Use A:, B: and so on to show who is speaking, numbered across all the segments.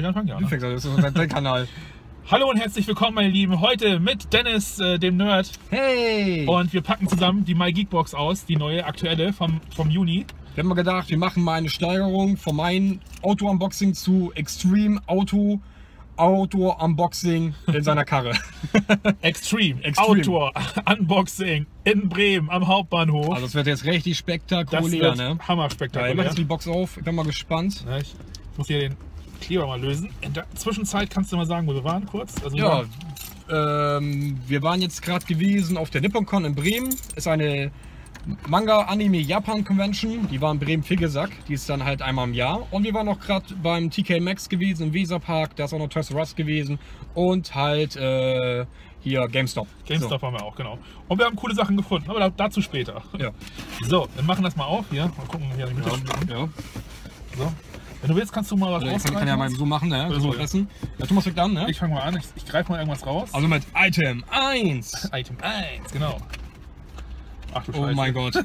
A: ich anfangen? Ja,
B: Du fängst an, das ist dein Kanal.
A: Hallo und herzlich willkommen, meine Lieben. Heute mit Dennis, dem Nerd.
B: Hey!
A: Und wir packen zusammen die MyGeekbox aus, die neue, aktuelle vom Juni.
B: Wir haben mal gedacht, wir machen mal eine Steigerung von meinem Auto-Unboxing zu Extreme Auto-Unboxing in seiner Karre.
A: Extreme Outdoor Unboxing in Bremen am Hauptbahnhof.
B: Also das wird jetzt richtig spektakulär,
A: das wird
B: ne?
A: hammerspektakulär.
B: Ich mach jetzt die Box auf, ich bin mal gespannt.
A: Ja, ich muss hier den Kleber mal lösen. In der Zwischenzeit kannst du mal sagen, wo wir waren, kurz? Also
B: Ja, wir waren jetzt gerade gewesen auf der NipponCon in Bremen. Ist eine Manga-Anime-Japan-Convention. Die war in Bremen-Figgesack. Die ist dann halt einmal im Jahr. Und wir waren auch gerade beim TK Maxx gewesen im Weserpark. Da ist auch noch Toys R Us gewesen. Und halt hier GameStop.
A: GameStop haben wir auch, genau. Und wir haben coole Sachen gefunden, aber dazu später.
B: Ja.
A: So, wir machen das mal auf hier. Mal gucken, hier in die Mitte.
B: Ja.
A: So. Wenn du willst, kannst du mal was
B: Ich kann ja mal so machen, ne? So essen. Ja, Thomas fängt an, ne?
A: Ich fange mal an, ich greife mal irgendwas raus.
B: Also mit Item 1.
A: Item 1, genau. Ach du Scheiße.
B: Oh mein Gott.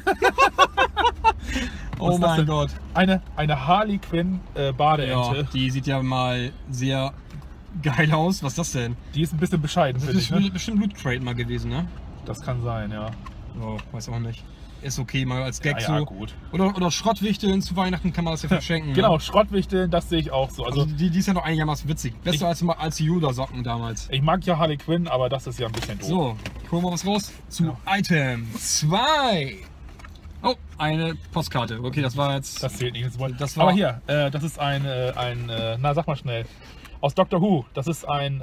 A: Oh mein Gott. Eine Harley Quinn Badeente.
B: Ja, die sieht ja mal sehr geil aus. Was ist das denn?
A: Die ist ein bisschen bescheiden,
B: Das ist bestimmt Loot Crate mal gewesen, ne?
A: Das kann sein, ja.
B: Oh, weiß auch nicht. Ist okay, mal als Gag
A: ja,
B: so.
A: gut.
B: Oder Schrottwichteln zu Weihnachten kann man das ja verschenken.
A: Genau,
B: ne?
A: Schrottwichteln, das sehe ich auch so. Also
B: die ist ja noch einigermaßen witzig. Besser als die Yoda-Socken damals.
A: Ich mag ja Harley Quinn, aber das ist ja ein bisschen doof.
B: So, holen wir was raus zu Item 2. Oh, eine Postkarte. Okay, das war jetzt...
A: Das zählt nicht.
B: Das war,
A: aber hier, das ist na sag mal schnell, aus Doctor Who. Das ist ein...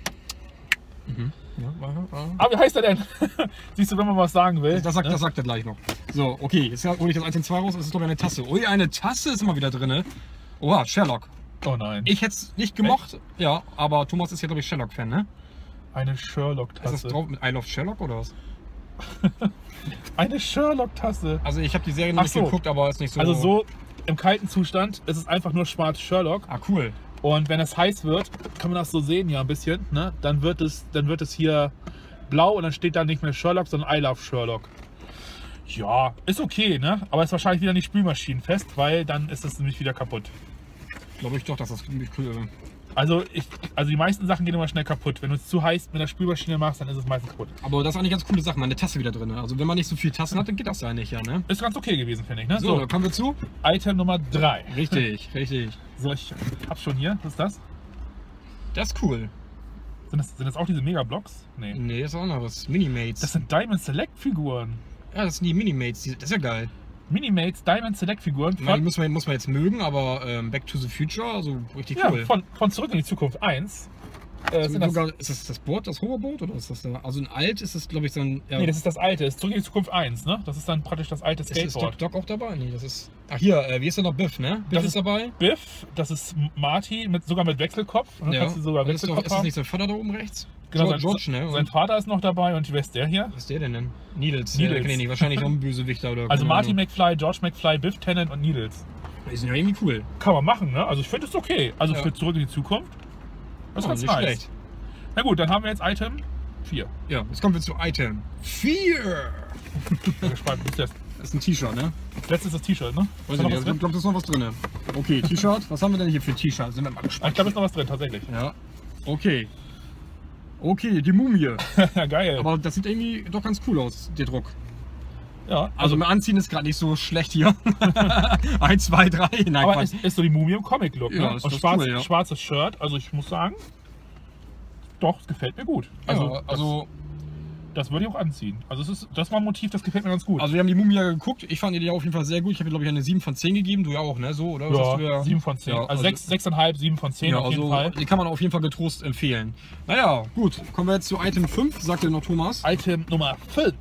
A: Aber wie heißt er denn? Siehst du, wenn man was sagen will.
B: Das sagt er gleich noch. So, okay, jetzt hole ich das Item 2 raus. Das ist glaube ich eine Tasse. Ui, eine Tasse ist immer wieder drin. Oha, Sherlock.
A: Oh nein.
B: Ich hätte es nicht gemocht. Echt? Ja, aber Thomas ist ja glaube ich Sherlock-Fan, ne?
A: Eine Sherlock-Tasse.
B: Ist das drauf mit I Love Sherlock oder was?
A: Eine Sherlock-Tasse.
B: Also ich habe die Serie noch nicht geguckt, aber ist nicht so...
A: Also so im kalten Zustand ist es einfach nur schwarz Sherlock.
B: Ah, cool.
A: Und wenn es heiß wird, kann man das so sehen ja ein bisschen, ne? Dann wird es hier blau und dann steht da nicht mehr Sherlock, sondern I Love Sherlock. Ja, ist okay, ne? Aber ist wahrscheinlich wieder nicht spülmaschinenfest, weil dann ist es nämlich wieder kaputt.
B: Glaube ich doch, dass das ziemlich cool ist.
A: Also die meisten Sachen gehen immer schnell kaputt. Wenn du es zu heiß mit der Spülmaschine machst, dann ist es meistens kaputt.
B: Aber das ist eigentlich ganz coole Sache, meine Tasse wieder drin. Also wenn man nicht so viel Tassen hat, dann geht das ja nicht, ja, ne?
A: Ist ganz okay gewesen, finde ich, ne?
B: So, kommen wir zu
A: Item Nummer 3.
B: Richtig, richtig.
A: So, ich hab's schon hier. Was ist das?
B: Das ist cool.
A: Sind das auch diese Mega-Blocks? Nee.
B: Nee, das ist auch noch was. Minimates.
A: Das sind Diamond Select Figuren.
B: Ja, das sind die Minimates. Das ist ja geil.
A: Minimates Diamond Select Figuren.
B: Die muss man jetzt mögen, aber Back to the Future, also richtig cool.
A: Von Zurück in die Zukunft 1.
B: Ist das Boot, das Hoverboot oder ist das da? Also ein alt ist das, glaube ich, so ein... Ja.
A: Nee, das ist das alte. Das ist Zurück in die Zukunft 1, ne? Das ist dann praktisch das alte Skateboard.
B: Ist Doc auch dabei? Nee, das ist... Ach hier, wie ist denn noch Biff, ne? Biff ist dabei.
A: Biff, das ist Marty, sogar mit Wechselkopf.
B: Ja.
A: Kannst du sogar Wechselkopf
B: ist das nicht sein Vater da oben rechts?
A: Genau,
B: George, ne?
A: Sein Vater ist noch dabei und wer ist der hier?
B: Was ist der denn? Needles.
A: Needles.
B: Kenn ich nicht. Wahrscheinlich noch ein Bösewichter oder...
A: Also Marty McFly, George McFly, Biff Tannen und Needles.
B: Die sind ja irgendwie cool.
A: Kann man machen, ne? Also ich finde es okay. Also für Zurück in die Zukunft. Das ist ganz nice. Schlecht. Na gut, dann haben wir jetzt Item 4.
B: Ja, jetzt kommen wir zu Item 4.
A: Ich bin gespannt, was ist das?
B: Das ist ein T-Shirt, ne?
A: Letztes ist das T-Shirt, ne?
B: Weiß ich nicht, ich glaube, da ist noch was drin. Okay, T-Shirt. Was haben wir denn hier für ein T-Shirt? Sind wir mal gespannt.
A: Ich glaube, ist noch was drin, tatsächlich.
B: Ja. Okay. Okay, die Mumie.
A: Ja, geil.
B: Aber das sieht irgendwie doch ganz cool aus, der Druck.
A: Ja.
B: Also mit Anziehen ist gerade nicht so schlecht hier. 1, 2, 3. Nein,
A: aber ist so die Mumie im Comic-Look, ne?
B: Ja,
A: und schwarzes Shirt. Also ich muss sagen, doch, es gefällt mir gut. Also, das würde ich auch anziehen. Also das war ein Motiv, das gefällt mir ganz gut.
B: Also wir haben die Mumie ja geguckt. Ich fand die auf jeden Fall sehr gut. Ich habe glaube ich eine 7 von 10 gegeben. Du ja auch, ne? So, oder?
A: Ja, 7 von 10. Ja, also 6,5, 7 von 10 auf jeden Fall.
B: Die kann man auf jeden Fall getrost empfehlen. Naja, gut. Kommen wir jetzt zu Item 5, sagt ja noch Thomas.
A: Item Nummer 5.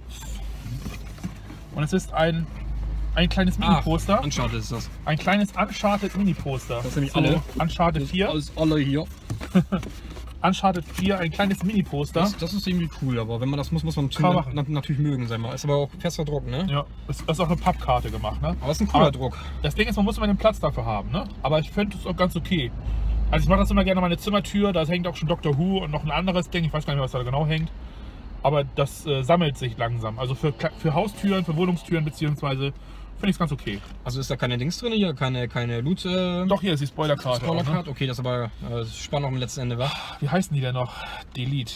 A: Und es ist ein kleines Mini-Poster.
B: Uncharted ist das.
A: Ein kleines Uncharted Mini-Poster.
B: Das sind nämlich alle.
A: Uncharted 4.
B: Alles alle hier.
A: Uncharted 4, ein kleines Mini-Poster.
B: Das ist irgendwie cool, aber wenn man das muss man natürlich mögen, sagen wir. Ist aber auch fester Druck, ne?
A: Ja, ist auch eine Pappkarte gemacht, ne?
B: Aber ist ein cooler Druck.
A: Das Ding ist, man muss immer den Platz dafür haben, ne? Aber ich finde es auch ganz okay. Also ich mache das immer gerne an meine Zimmertür, da hängt auch schon Doctor Who und noch ein anderes Ding, ich weiß gar nicht, was da genau hängt. Aber das sammelt sich langsam. Also für Haustüren, für Wohnungstüren beziehungsweise finde ich es ganz okay.
B: Also ist da keine Dings drin hier, keine Loot.
A: Doch, hier ist die Spoilerkarte.
B: Spoilerkarte, okay, das ist aber spannend am letzten Ende, wa?
A: Wie heißen die denn noch? Delete.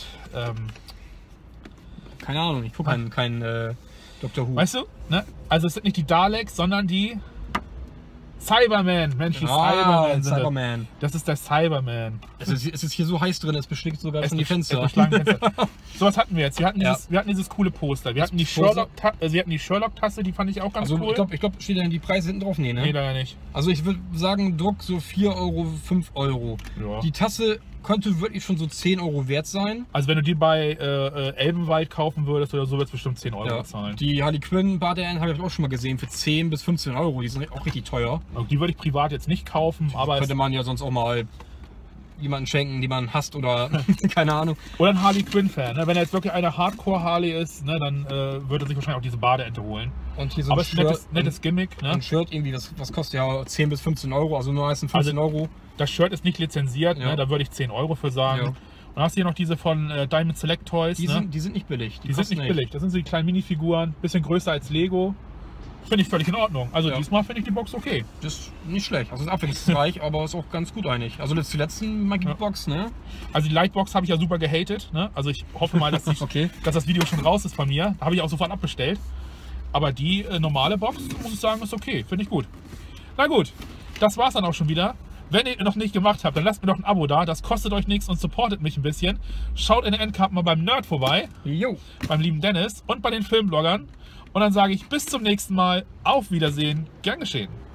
B: Keine Ahnung, ich gucke kein Doctor Who.
A: Weißt du? Ne? Also es sind nicht die Daleks, sondern die Cybermen. Mensch, die Cybermen. sind
B: Cyberman.
A: Das ist der Cyberman.
B: Es ist hier so heiß drin, es beschlägt sogar
A: Es
B: schon die Fenster.
A: So was hatten wir jetzt. Wir hatten dieses coole Poster. Wir hatten die Sherlock-Tasse, die fand ich auch ganz cool.
B: Ich glaube, steht da die Preise hinten drauf? Nee, ne?
A: Nee, leider nicht.
B: Also ich würde sagen, Druck so 4 Euro, 5 Euro.
A: Ja.
B: Die Tasse könnte wirklich schon so 10 Euro wert sein.
A: Also wenn du die bei Elbenwald kaufen würdest oder so, würdest du bestimmt 10 Euro
B: Ja.
A: bezahlen.
B: Die Harley Quinn Badean habe ich auch schon mal gesehen für 10 bis 15 Euro. Die sind auch richtig teuer.
A: Also die würde ich privat jetzt nicht kaufen, aber
B: Könnte man ja sonst auch mal jemanden schenken, die man hasst oder keine Ahnung.
A: oder ein Harley Quinn-Fan. Ne? Wenn er jetzt wirklich eine Hardcore-Harley ist, ne, dann würde er sich wahrscheinlich auch diese Badeente holen.
B: Und hier so
A: Aber
B: ein
A: es ist ein nettes Gimmick. Ne?
B: Ein Shirt irgendwie, das kostet ja 10 bis 15 Euro, also nur meistens 15 Euro.
A: Das Shirt ist nicht lizenziert,
B: Ja.
A: ne? Da würde ich 10 Euro für sagen.
B: Ja.
A: Und dann hast du hier noch diese von Diamond Select Toys.
B: Die,
A: ne?
B: die sind nicht billig.
A: Die sind
B: kosten
A: nicht billig. Das sind so die kleinen Minifiguren, bisschen größer als Lego. Finde ich völlig in Ordnung. Also
B: Ja.
A: diesmal finde ich die Box okay.
B: Das ist nicht schlecht. Also ist abwechslungsreich, aber ist auch ganz gut eigentlich. Also das ist die letzten Maggie Box, ne?
A: Also die Lightbox habe ich ja super gehatet. Ne? Also ich hoffe mal, dass,
B: Okay.
A: dass das Video schon raus ist von mir. Da habe ich auch sofort abbestellt. Aber die normale Box, muss ich sagen, ist okay. Finde ich gut. Na gut, das war's dann auch schon wieder. Wenn ihr noch nicht gemacht habt, dann lasst mir doch ein Abo da. Das kostet euch nichts und supportet mich ein bisschen. Schaut in der Endcard mal beim Nerd vorbei.
B: Jo.
A: Beim lieben Dennis und bei den Filmbloggern. Und dann sage ich bis zum nächsten Mal. Auf Wiedersehen. Gern geschehen.